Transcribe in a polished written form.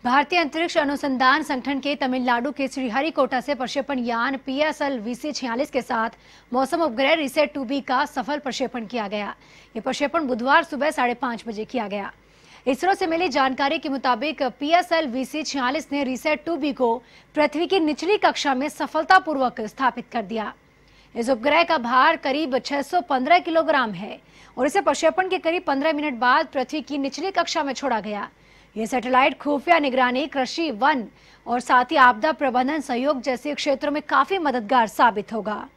भारतीय अंतरिक्ष अनुसंधान संगठन के तमिलनाडु के श्रीहरिकोटा से प्रक्षेपण यान PSLV-46 के साथ मौसम उपग्रह रिसेट 2B का सफल प्रक्षेपण किया गया। ये प्रक्षेपण बुधवार सुबह 5:30 बजे किया गया। इसरो से मिली जानकारी के मुताबिक PSLV-46 ने रिसेट 2B को पृथ्वी की निचली कक्षा में सफलतापूर्वक स्थापित कर दिया। इस उपग्रह का भार करीब 615 किलोग्राम है और इसे प्रक्षेपण के करीब 15 मिनट बाद पृथ्वी की निचली कक्षा में छोड़ा गया। यह सैटेलाइट खुफिया निगरानी, कृषि, वन और साथ ही आपदा प्रबंधन सहयोग जैसे क्षेत्रों में काफी मददगार साबित होगा।